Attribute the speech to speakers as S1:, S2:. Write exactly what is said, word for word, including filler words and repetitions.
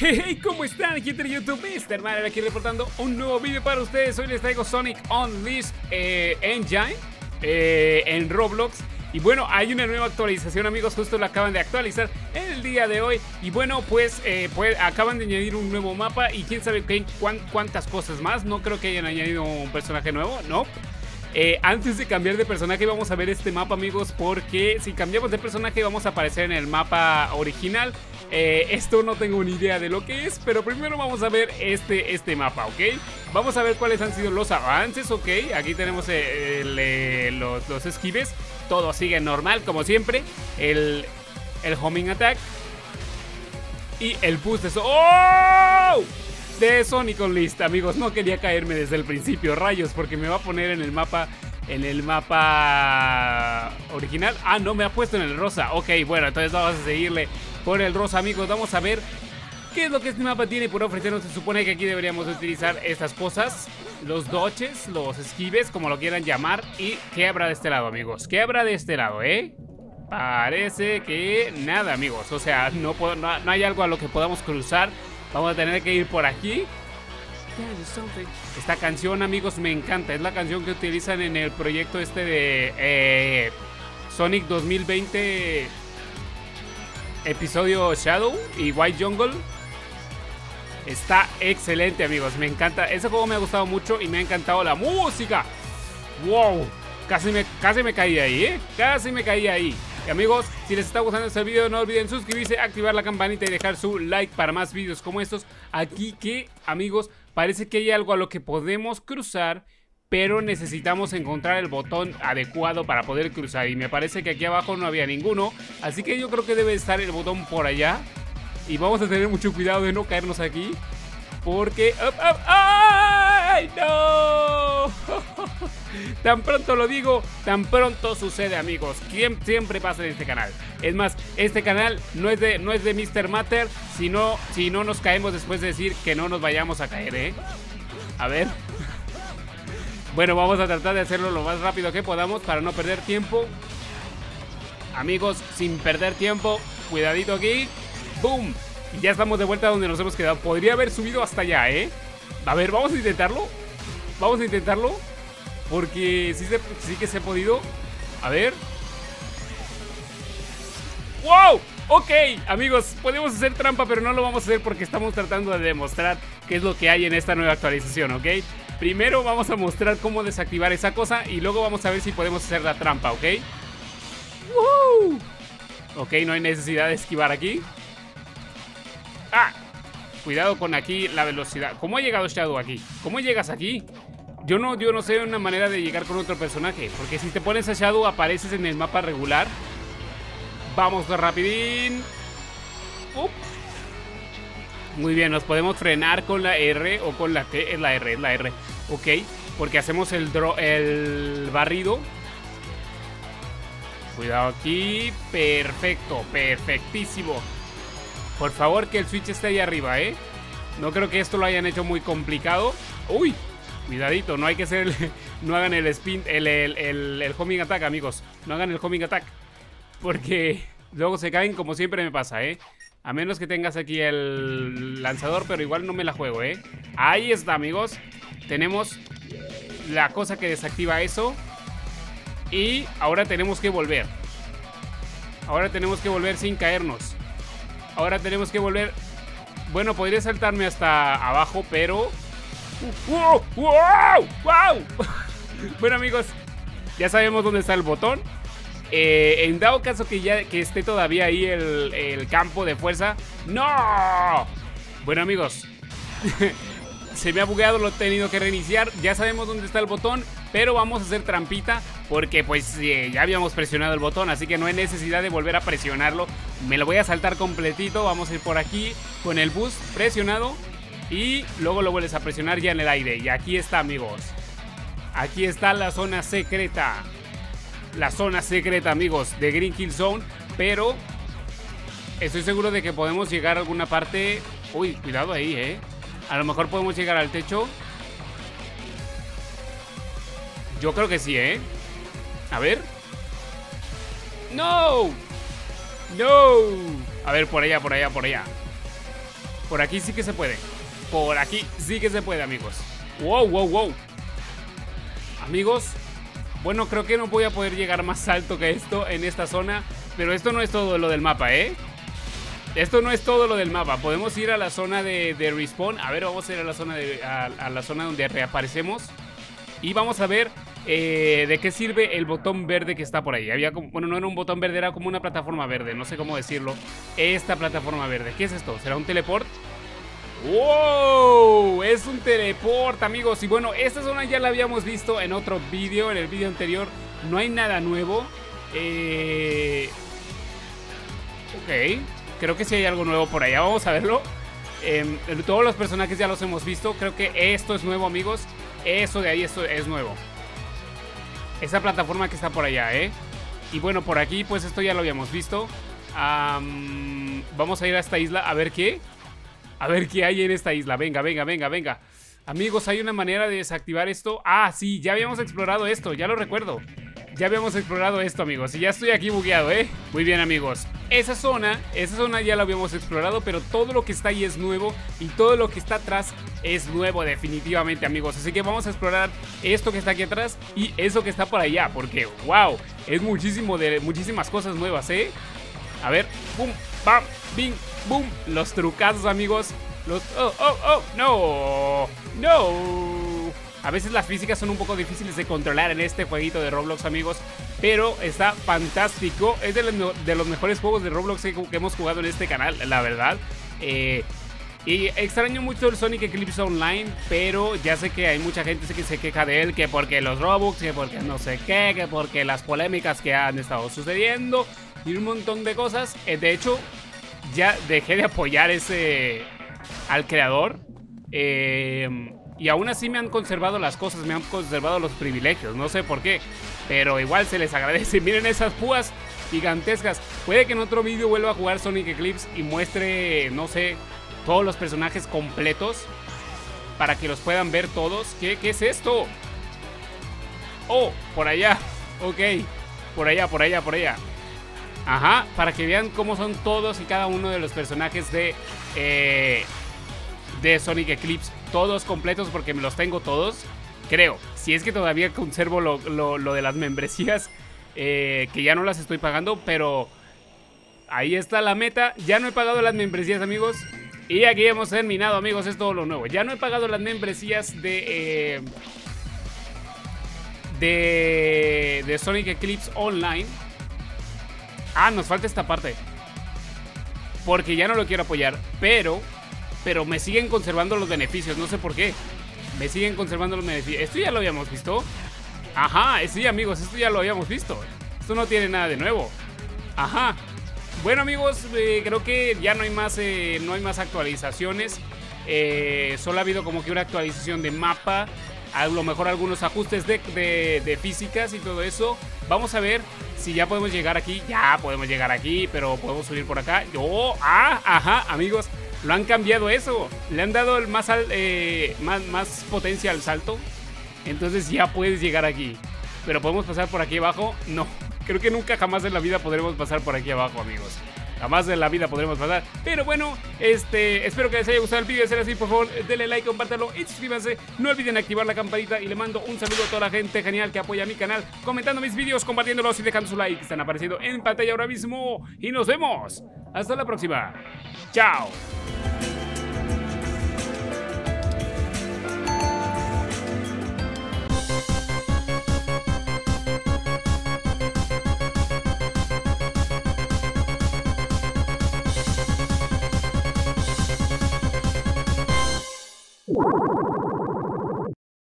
S1: Hey, ¿cómo están? Aquí en YouTube, mister Mario aquí reportando un nuevo vídeo para ustedes. Hoy les traigo Sonic Unleashed eh, Engine eh, en Roblox. Y bueno, hay una nueva actualización, amigos, justo la acaban de actualizar el día de hoy. Y bueno, pues, eh, pues acaban de añadir un nuevo mapa y quién sabe qué, cuán, cuántas cosas más. No creo que hayan añadido un personaje nuevo, no. Eh, antes de cambiar de personaje vamos a ver este mapa, amigos, porque si cambiamos de personaje vamos a aparecer en el mapa original. eh, Esto no tengo ni idea de lo que es, pero primero vamos a ver este, este mapa, ¿ok? Vamos a ver cuáles han sido los avances, ¿ok? Aquí tenemos el, el, los, los esquives. Todo sigue normal, como siempre. El, el homing attack y el boost de so ¡Oh! de Sonic Unleashed, amigos. No quería caerme desde el principio, rayos, porque me va a poner en el mapa En el mapa original. Ah, no, me ha puesto en el rosa. Ok, bueno, entonces vamos a seguirle por el rosa, amigos. Vamos a ver qué es lo que este mapa tiene por ofrecernos. Se supone que aquí deberíamos utilizar estas cosas, los dodges, los esquives, como lo quieran llamar. ¿Y qué habrá de este lado, amigos? ¿Qué habrá de este lado, eh? Parece que nada, amigos. O sea, no, puedo, no, no hay algo a lo que podamos cruzar. Vamos a tener que ir por aquí. Esta canción, amigos, me encanta. Es la canción que utilizan en el proyecto este de eh, Sonic dos mil veinte episodio Shadow y White Jungle. Está excelente, amigos, me encanta. Ese juego me ha gustado mucho y me ha encantado la música. Wow, casi me, casi me caí ahí, ¿eh? Casi me caí ahí. Y amigos, si les está gustando este video, no olviden suscribirse, activar la campanita y dejar su like para más videos como estos. Aquí que, amigos, parece que hay algo a lo que podemos cruzar, pero necesitamos encontrar el botón adecuado para poder cruzar. Y me parece que aquí abajo no había ninguno, así que yo creo que debe estar el botón por allá. Y vamos a tener mucho cuidado de no caernos aquí, porque... ¡Up, up! ¡Ay, no! Tan pronto lo digo, tan pronto sucede, amigos. Siempre pasa en este canal. Es más, este canal no es de, no es de mister Matter, sino si no nos caemos después de decir que no nos vayamos a caer, ¿eh? A ver. Bueno, vamos a tratar de hacerlo lo más rápido que podamos para no perder tiempo. Amigos, sin perder tiempo, cuidadito aquí. ¡Boom! Y ya estamos de vuelta donde nos hemos quedado. Podría haber subido hasta allá, ¿eh? A ver, vamos a intentarlo. Vamos a intentarlo, porque sí, se, sí que se ha podido. A ver. ¡Wow! Ok, amigos, podemos hacer trampa, pero no lo vamos a hacer porque estamos tratando de demostrar qué es lo que hay en esta nueva actualización, ¿ok? Primero vamos a mostrar cómo desactivar esa cosa y luego vamos a ver si podemos hacer la trampa, ¿ok? ¡Woo! Ok, no hay necesidad de esquivar aquí. ¡Ah! Cuidado con aquí la velocidad. ¿Cómo ha llegado Shadow aquí? ¿Cómo llegas aquí? Yo no, yo no sé una manera de llegar con otro personaje, porque si te pones a Shadow apareces en el mapa regular. Vamos rapidín. Up. Muy bien, nos podemos frenar con la R o con la T. Es la R, es la R. Ok, porque hacemos el, dro el barrido. Cuidado aquí. Perfecto, perfectísimo. Por favor, que el switch esté ahí arriba, ¿eh? No creo que esto lo hayan hecho muy complicado. ¡Uy! Cuidadito, no hay que hacer el, no hagan el spin, el, el, el, el homing attack, amigos. No hagan el homing attack, porque luego se caen, como siempre me pasa, ¿eh? A menos que tengas aquí el lanzador, pero igual no me la juego, ¿eh? Ahí está, amigos. Tenemos la cosa que desactiva eso. Y ahora tenemos que volver. Ahora tenemos que volver sin caernos. Ahora tenemos que volver. Bueno, podría saltarme hasta abajo, pero... ¡Wow! ¡Wow! ¡Wow! Bueno, amigos, ya sabemos dónde está el botón. eh, En dado caso que ya que esté todavía ahí el, el campo de fuerza. ¡No! Bueno, amigos, se me ha bugueado, lo he tenido que reiniciar. Ya sabemos dónde está el botón, pero vamos a hacer trampita, porque pues eh, ya habíamos presionado el botón, así que no hay necesidad de volver a presionarlo. Me lo voy a saltar completito. Vamos a ir por aquí con el boost presionado y luego lo vuelves a presionar ya en el aire. Y aquí está, amigos. Aquí está la zona secreta. La zona secreta, amigos, de Green Hill Zone. Pero estoy seguro de que podemos llegar a alguna parte. Uy, cuidado ahí, eh. A lo mejor podemos llegar al techo. Yo creo que sí, eh. A ver. ¡No! ¡No! A ver, por allá, por allá, por allá. Por aquí sí que se puede. Por aquí sí que se puede, amigos. Wow, wow, wow. Amigos, bueno, creo que no voy a poder llegar más alto que esto en esta zona. Pero esto no es todo lo del mapa, ¿eh? Esto no es todo lo del mapa. Podemos ir a la zona de, de respawn. A ver, vamos a ir a la zona de, a, a la zona donde reaparecemos. Y vamos a ver eh, de qué sirve el botón verde que está por ahí. Había como, bueno, no era un botón verde, era como una plataforma verde. No sé cómo decirlo. Esta plataforma verde. ¿Qué es esto? ¿Será un teleport? ¡Wow! Es un teleport, amigos. Y bueno, esta zona ya la habíamos visto en otro vídeo. En el vídeo anterior. No hay nada nuevo. Eh... Ok. Creo que sí hay algo nuevo por allá, vamos a verlo. eh, Todos los personajes ya los hemos visto. Creo que esto es nuevo, amigos. Eso de ahí, esto es nuevo. Esa plataforma que está por allá, ¿eh? Y bueno, por aquí, pues esto ya lo habíamos visto. um, Vamos a ir a esta isla, a ver qué A ver qué hay en esta isla. Venga, venga, venga, venga. Amigos, hay una manera de desactivar esto. Ah, sí, ya habíamos explorado esto, ya lo recuerdo. Ya habíamos explorado esto, amigos. Y ya estoy aquí bugueado, ¿eh? Muy bien, amigos. Esa zona, esa zona ya la habíamos explorado, pero todo lo que está ahí es nuevo. Y todo lo que está atrás es nuevo, definitivamente, amigos. Así que vamos a explorar esto que está aquí atrás y eso que está por allá. Porque, wow, es muchísimo de, muchísimas cosas nuevas, ¿eh? A ver, pum, pam, bing, boom. Los trucazos, amigos. Los... Oh, oh, oh, no. No. A veces las físicas son un poco difíciles de controlar en este jueguito de Roblox, amigos. Pero está fantástico. Es de los, de los mejores juegos de Roblox que, que hemos jugado en este canal, la verdad. Eh, y extraño mucho el Sonic Eclipse Online, pero ya sé que hay mucha gente que se queja de él. Que porque los Robux, que porque no sé qué, que porque las polémicas que han estado sucediendo y un montón de cosas. Eh, de hecho, ya dejé de apoyar ese al creador. Eh... Y aún así me han conservado las cosas, me han conservado los privilegios, no sé por qué, pero igual se les agradece. Miren esas púas gigantescas. Puede que en otro vídeo vuelva a jugar Sonic Eclipse y muestre, no sé, todos los personajes completos para que los puedan ver todos. ¿Qué, qué es esto? Oh, por allá. Ok, por allá, por allá, por allá. Ajá, para que vean cómo son todos y cada uno de los personajes de... Eh, de Sonic Eclipse. Todos completos porque me los tengo todos. Creo, si es que todavía conservo lo, lo, lo de las membresías, eh, que ya no las estoy pagando, pero ahí está la meta. Ya no he pagado las membresías, amigos. Y aquí hemos terminado, amigos, es todo lo nuevo. Ya no he pagado las membresías de... Eh, de, de Sonic Eclipse Online. Ah, nos falta esta parte, porque ya no lo quiero apoyar, pero... Pero me siguen conservando los beneficios, no sé por qué. Me siguen conservando los beneficios. Esto ya lo habíamos visto. Ajá, sí, amigos, esto ya lo habíamos visto. Esto no tiene nada de nuevo. Ajá. Bueno, amigos, eh, creo que ya no hay más, eh, no hay más actualizaciones. eh, Solo ha habido como que una actualización de mapa. A lo mejor algunos ajustes de, de, de físicas y todo eso. Vamos a ver si ya podemos llegar aquí. Ya podemos llegar aquí, pero podemos subir por acá. Oh, ah, ajá, amigos, lo han cambiado eso. Le han dado el más, al, eh, más, más potencia al salto. Entonces ya puedes llegar aquí. Pero ¿podemos pasar por aquí abajo? No, creo que nunca jamás en la vida podremos pasar por aquí abajo, amigos. Jamás en la vida podremos pasar. Pero bueno, este, espero que les haya gustado el vídeo. De ser así, por favor, denle like, compártanlo y suscríbanse. No olviden activar la campanita. Y le mando un saludo a toda la gente genial que apoya mi canal, comentando mis vídeos, compartiéndolos y dejando su like. Están apareciendo en pantalla ahora mismo. Y nos vemos. Hasta la próxima. Chao.
S2: You